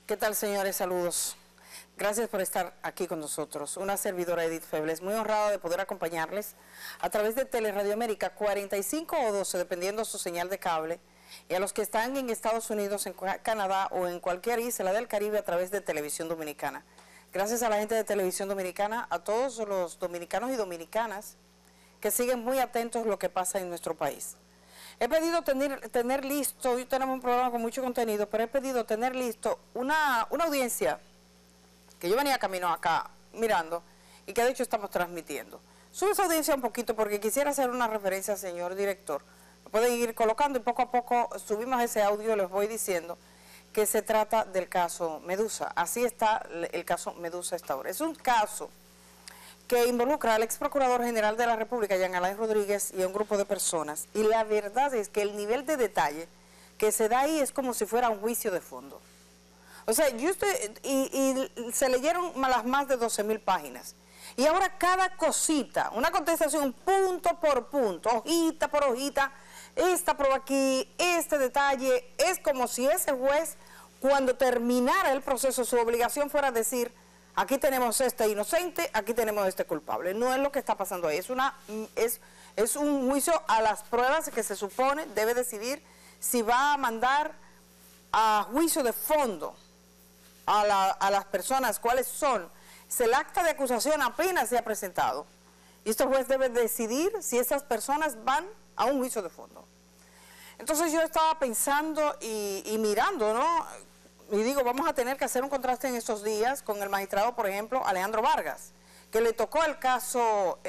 ¿Qué tal, señores? Saludos. Gracias por estar aquí con nosotros. Una servidora, Edith Febles, muy honrada de poder acompañarles a través de Teleradio América 45 o 12, dependiendo su señal de cable, y a los que están en Estados Unidos, en Canadá o en cualquier isla del Caribe a través de Televisión Dominicana. Gracias a la gente de Televisión Dominicana, a todos los dominicanos y dominicanas que siguen muy atentos a lo que pasa en nuestro país. He pedido tener listo, hoy tenemos un programa con mucho contenido, pero he pedido tener listo una audiencia que yo venía camino acá mirando y que de hecho estamos transmitiendo. Sube esa audiencia un poquito porque quisiera hacer una referencia, señor director. Lo pueden ir colocando y poco a poco subimos ese audio, les voy diciendo que se trata del caso Medusa. Así está el caso Medusa hasta ahora. Es un caso que involucra al ex procurador general de la República, Jean Alain Rodríguez, y a un grupo de personas. Y la verdad es que el nivel de detalle que se da ahí es como si fuera un juicio de fondo. O sea, y se leyeron las más de 12.000 páginas. Y ahora cada cosita, una contestación punto por punto, hojita por hojita, esta prueba aquí, este detalle, es como si ese juez, cuando terminara el proceso, su obligación fuera decir: aquí tenemos este inocente, aquí tenemos este culpable. No es lo que está pasando ahí, es un juicio a las pruebas que se supone debe decidir si va a mandar a juicio de fondo a las personas, cuáles son. Si el acta de acusación apenas se ha presentado, y este juez debe decidir si esas personas van a un juicio de fondo. Entonces yo estaba pensando y mirando, ¿no? Y digo, vamos a tener que hacer un contraste en estos días con el magistrado, por ejemplo, Alejandro Vargas, que le tocó el caso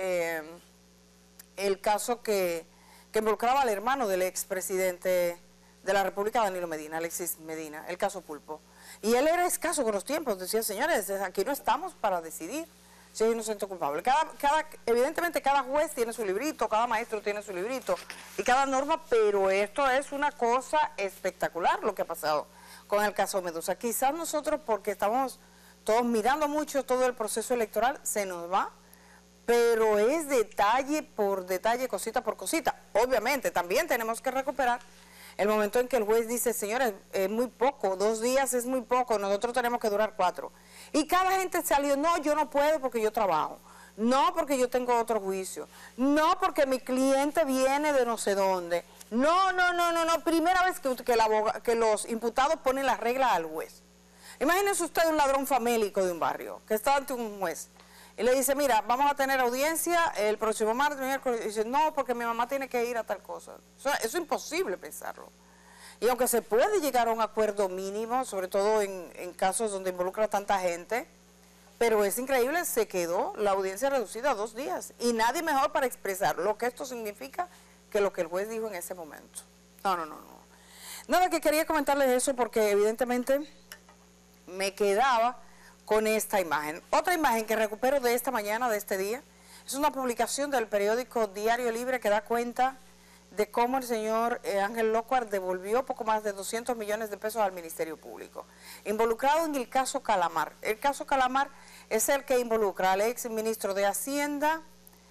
que involucraba al hermano del expresidente de la República, Danilo Medina, Alexis Medina, el caso Pulpo. Y él era escaso con los tiempos, decía: señores, aquí no estamos para decidir si es inocente o culpable. Evidentemente cada juez tiene su librito, cada maestro tiene su librito y cada norma, pero esto es una cosa espectacular lo que ha pasado con el caso Medusa. Quizás nosotros, porque estamos todos mirando mucho todo el proceso electoral, se nos va, pero es detalle por detalle, cosita por cosita. Obviamente también tenemos que recuperar el momento en que el juez dice: señores, es muy poco, 2 días es muy poco, nosotros tenemos que durar 4. Y cada gente salió: no, yo no puedo porque yo trabajo, no porque yo tengo otro juicio, no porque mi cliente viene de no sé dónde. No, primera vez que los imputados ponen las reglas al juez. Imagínense usted un ladrón famélico de un barrio que está ante un juez y le dice: mira, vamos a tener audiencia el próximo martes, miércoles. Y dice: no, porque mi mamá tiene que ir a tal cosa. O sea, eso es imposible pensarlo. Y aunque se puede llegar a un acuerdo mínimo, sobre todo en casos donde involucra a tanta gente, pero es increíble, se quedó la audiencia reducida a 2 días. Y nadie mejor para expresar lo que esto significa que lo que el juez dijo en ese momento. No. Nada, que quería comentarles eso porque evidentemente me quedaba con esta imagen. Otra imagen que recupero de esta mañana, de este día, es una publicación del periódico Diario Libre que da cuenta de cómo el señor Ángel Lockhart devolvió poco más de 200 millones de pesos al Ministerio Público, involucrado en el caso Calamar. El caso Calamar es el que involucra al ex ministro de Hacienda,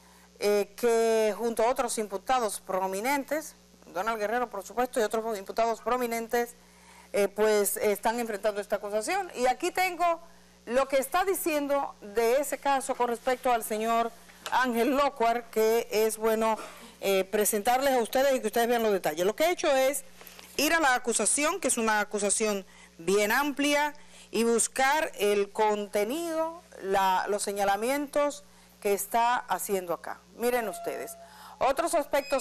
que junto a otros imputados prominentes, Donald Guerrero por supuesto, y otros imputados prominentes, pues están enfrentando esta acusación. Y aquí tengo lo que está diciendo de ese caso con respecto al señor Ángel Lockhart, que es bueno presentarles a ustedes y que ustedes vean los detalles. Lo que he hecho es ir a la acusación, que es una acusación bien amplia, y buscar el contenido, los señalamientos que está haciendo acá. Miren ustedes, otros aspectos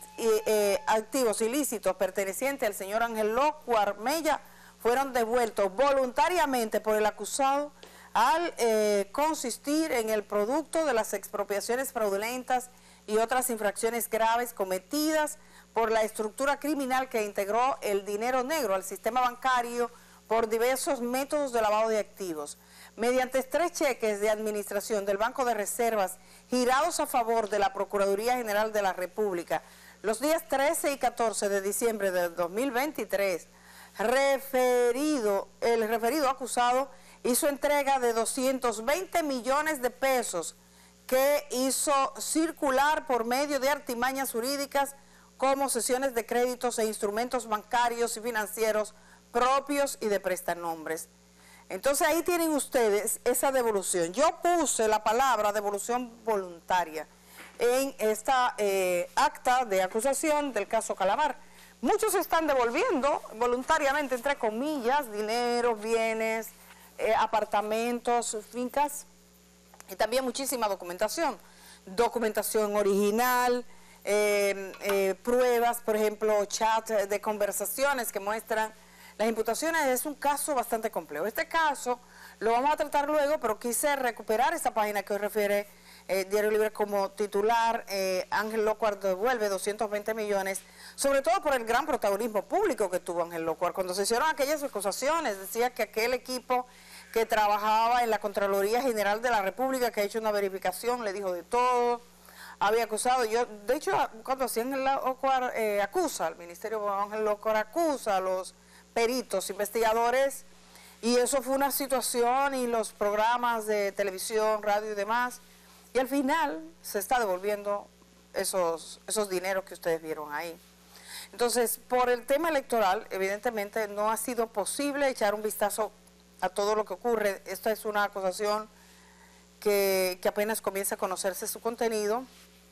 activos ilícitos pertenecientes al señor Ángel Lockhart Mella fueron devueltos voluntariamente por el acusado al consistir en el producto de las expropiaciones fraudulentas y otras infracciones graves cometidas por la estructura criminal que integró el dinero negro al sistema bancario por diversos métodos de lavado de activos. Mediante 3 cheques de administración del Banco de Reservas girados a favor de la Procuraduría General de la República los días 13 y 14 de diciembre del 2023, el referido acusado hizo entrega de 220 millones de pesos que hizo circular por medio de artimañas jurídicas como cesiones de créditos e instrumentos bancarios y financieros propios y de prestanombres. Entonces ahí tienen ustedes esa devolución. Yo puse la palabra devolución voluntaria en esta acta de acusación del caso Calamar. Muchos están devolviendo voluntariamente, entre comillas, dinero, bienes, apartamentos, fincas, y también muchísima documentación. Documentación original, pruebas, por ejemplo, chat de conversaciones que muestran las imputaciones. Es un caso bastante complejo. Este caso lo vamos a tratar luego, pero quise recuperar esta página que hoy refiere Diario Libre como titular. Ángel Locuar devuelve 220 millones, sobre todo por el gran protagonismo público que tuvo Ángel Locuar. Cuando se hicieron aquellas acusaciones, decía que aquel equipo que trabajaba en la Contraloría General de la República, que ha hecho una verificación, le dijo de todo, había acusado. Yo, de hecho, cuando Ángel Locuar acusa, el Ministerio Ángel Locuar acusa a los peritos, investigadores, y eso fue una situación, y los programas de televisión, radio y demás, y al final se está devolviendo esos dineros que ustedes vieron ahí. Entonces, por el tema electoral, evidentemente no ha sido posible echar un vistazo a todo lo que ocurre. Esta es una acusación que apenas comienza a conocerse su contenido,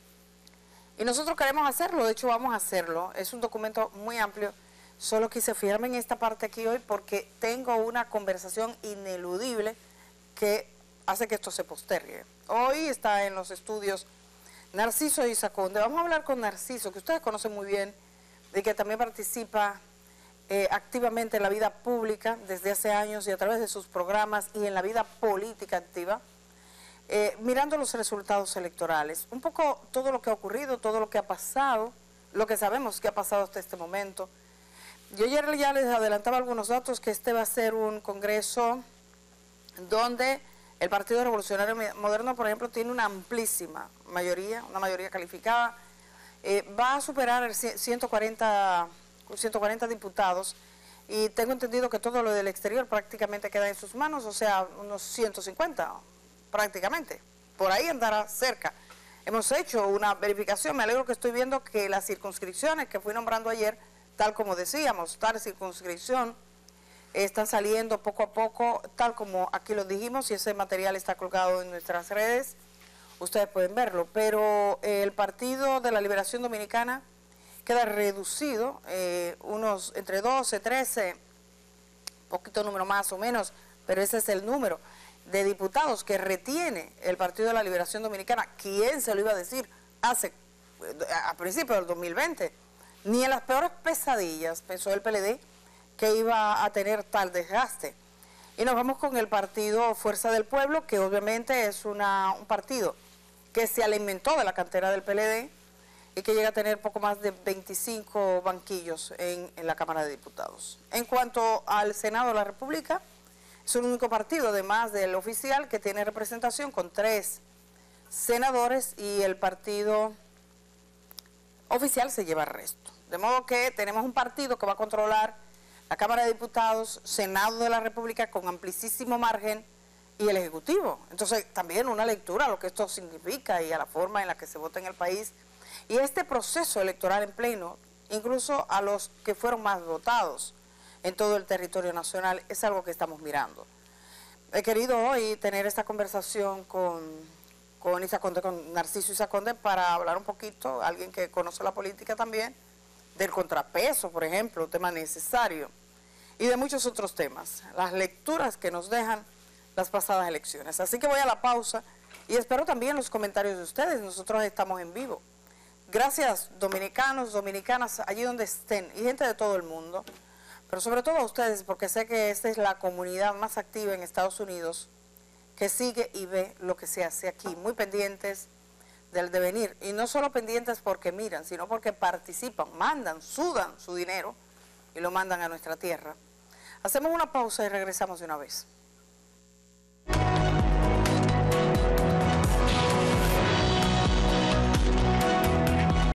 y nosotros queremos hacerlo, de hecho vamos a hacerlo. Es un documento muy amplio. Solo quise fijarme en esta parte aquí hoy porque tengo una conversación ineludible que hace que esto se postergue. Hoy está en los estudios Narciso Isaconde. Vamos a hablar con Narciso, que ustedes conocen muy bien, de que también participa activamente en la vida pública desde hace años y a través de sus programas, y en la vida política activa, mirando los resultados electorales. Un poco todo lo que ha ocurrido, todo lo que ha pasado, lo que sabemos que ha pasado hasta este momento. Yo ayer ya les adelantaba algunos datos, que este va a ser un congreso donde el Partido Revolucionario Moderno, por ejemplo, tiene una amplísima mayoría, una mayoría calificada, va a superar el 140 diputados, y tengo entendido que todo lo del exterior prácticamente queda en sus manos, o sea, unos 150 prácticamente, por ahí andará cerca. Hemos hecho una verificación, me alegro que estoy viendo que las circunscripciones que fui nombrando ayer, tal como decíamos, tal circunscripción, están saliendo poco a poco, tal como aquí lo dijimos, y ese material está colgado en nuestras redes, ustedes pueden verlo. Pero el Partido de la Liberación Dominicana queda reducido, unos entre 12, 13, poquito número más o menos, pero ese es el número de diputados que retiene el Partido de la Liberación Dominicana. ¿Quién se lo iba a decir a principios del 2020? Ni en las peores pesadillas pensó el PLD que iba a tener tal desgaste. Y nos vamos con el partido Fuerza del Pueblo, que obviamente es un partido que se alimentó de la cantera del PLD y que llega a tener poco más de 25 banquillos en la Cámara de Diputados. En cuanto al Senado de la República, es el único partido, además del oficial, que tiene representación con 3 senadores, y el partido oficial se lleva el resto. De modo que tenemos un partido que va a controlar la Cámara de Diputados, Senado de la República con amplísimo margen, y el Ejecutivo. Entonces también una lectura a lo que esto significa y a la forma en la que se vota en el país, y este proceso electoral en pleno, incluso a los que fueron más votados en todo el territorio nacional, es algo que estamos mirando. He querido hoy tener esta conversación con Narciso Isaconde, para hablar un poquito, alguien que conoce la política también, del contrapeso, por ejemplo, tema necesario, y de muchos otros temas, las lecturas que nos dejan las pasadas elecciones. Así que voy a la pausa y espero también los comentarios de ustedes. Nosotros estamos en vivo. Gracias, dominicanos, dominicanas, allí donde estén, y gente de todo el mundo, pero sobre todo a ustedes, porque sé que esta es la comunidad más activa en Estados Unidos, que sigue y ve lo que se hace aquí, muy pendientes del devenir, y no solo pendientes porque miran, sino porque participan, mandan, sudan su dinero y lo mandan a nuestra tierra. Hacemos una pausa y regresamos de una vez.